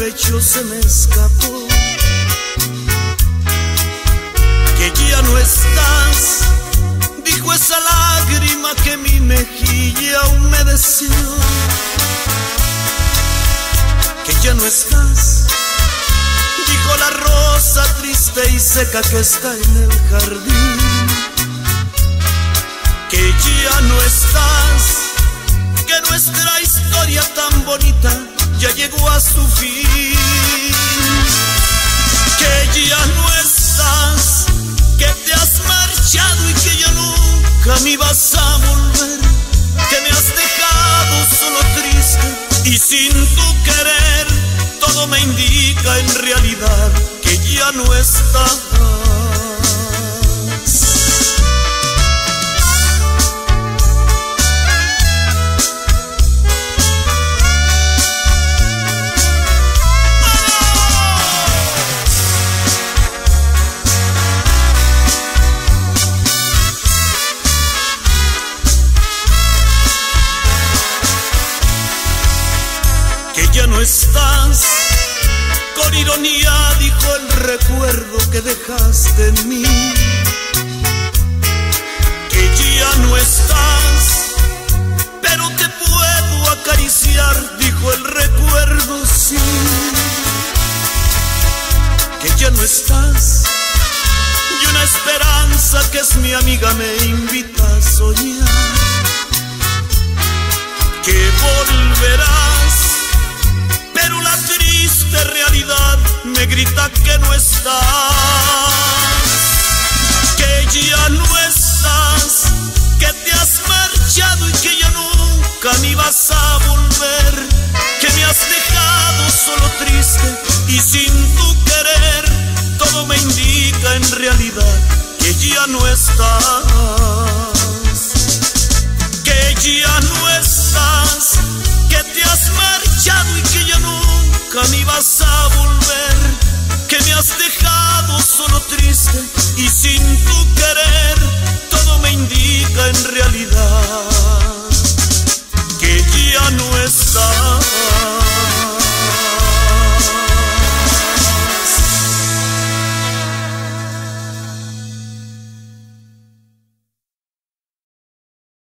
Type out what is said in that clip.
pecho se me escapó, que ya no estás, dijo esa lágrima que mi mejilla humedeció. Que ya no estás, dijo la rosa triste y seca que está en el jardín. Que ya no estás, que nuestra historia tan bonita ya llegó a su fin. Que ya no estás, que te has marchado y que ya nunca me vas a volver. Que me has dejado solo triste y sin tu querer. Todo me indica en realidad que ya no estás. Ya no estás, con ironía dijo el recuerdo que dejaste en mí. Que ya no estás, pero te puedo acariciar, dijo el recuerdo, sí. Que ya no estás, y una esperanza que es mi amiga me invita a soñar. Que volverás, pero la triste realidad me grita que no estás. Que ya no estás, que te has marchado y que ya nunca me vas a volver. Que me has dejado solo triste y sin tu querer. Todo me indica en realidad que ya no estás. Que ya no estás, que te has marchado y que ya nunca me vas a volver. Que me has dejado solo triste y sin tu querer.